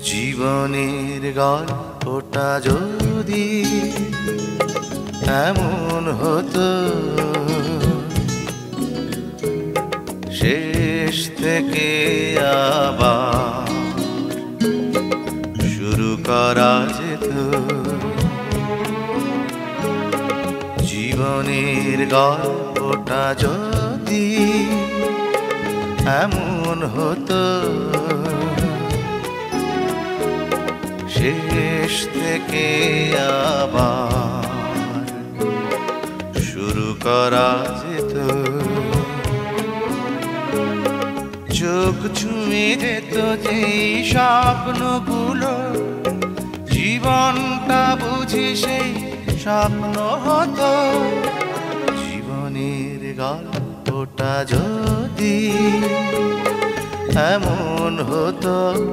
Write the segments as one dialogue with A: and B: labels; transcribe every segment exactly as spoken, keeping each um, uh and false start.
A: জীবনের গল্পটা যদি এমন হতো, শেষ থেকে আবার শুরু করা যেত। জীবনের গল্পটা যদি এমন হতো, শেষ থেকে আবার শুরু করা যেত। চোখ ছুঁয়ে যেত যেই স্বপ্নগুলো, জীবনটা বুঝি সেই স্বপ্ন হতো। জীবনের গল্পটা যদি এমন হতো,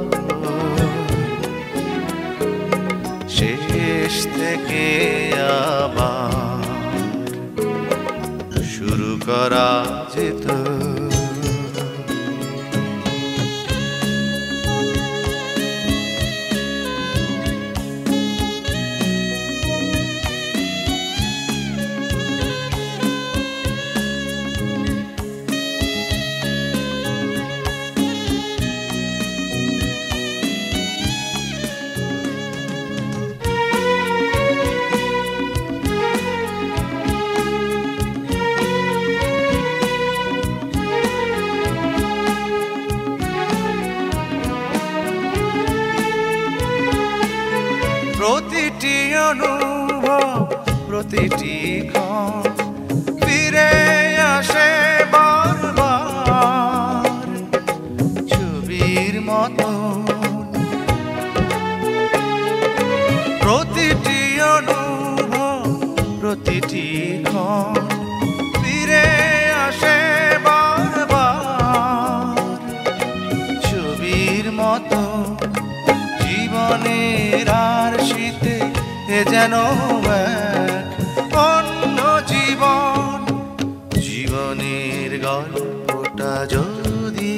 A: শেষ থেকে আবার শুরু করা যেত। প্রতিটি অনুভব, প্রতিটি ক্ষণ ফিরে আসে বারবার ছবির মতো। প্রতিটি অনুভব, প্রতিটি ক্ষণ ফিরে আসে বারবার ছবির মতো। জীবনের আর শীতে এ যেন এক অন্য জীবন। জীবনের গল্পটা যদি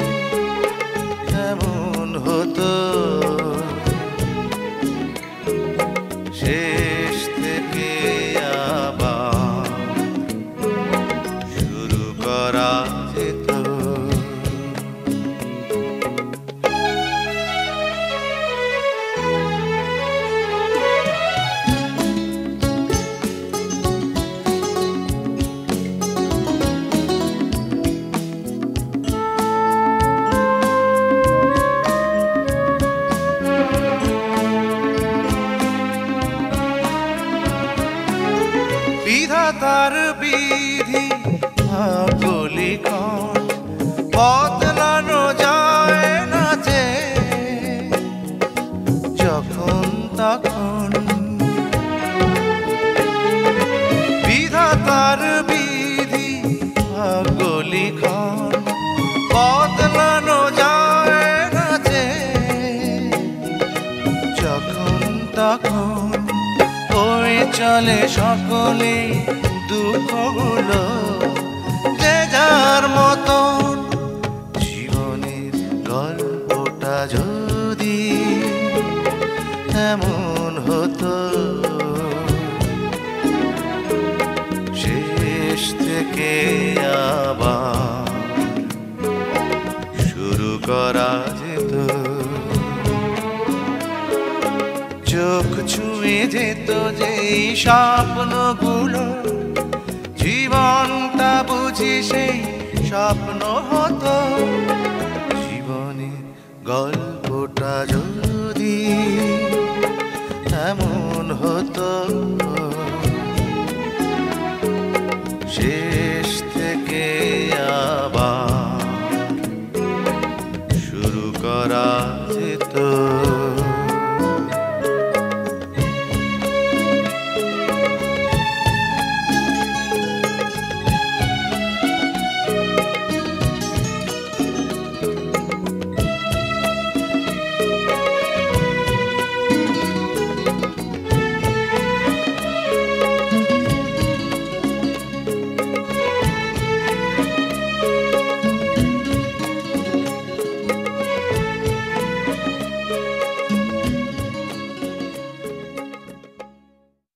A: এমন হতো, শেষ থেকে আবার শুরু করা যেত। বিধাতার বিধি ভাগ্যলিখন বদলানো যায় না যে যখন তখন। বিধাতার বিধি ভাগ্যলিখন বদলানো যায় না যে যখন তখন। ওই চলে সকলে দুঃখগুলো যে যার মতন। জীবনের গল্পটা যদি এমন হতো, শেষ থেকে আবার শুরু করা যেত। চোখ ছুঁয়ে যেত যেই স্বপ্নগুলো, জীবনটা বুঝি সেই স্বপ্ন হতো। জীবনের গল্পটা যদি এমন হতো, শেষ থেকে আবার শুরু করা যেত।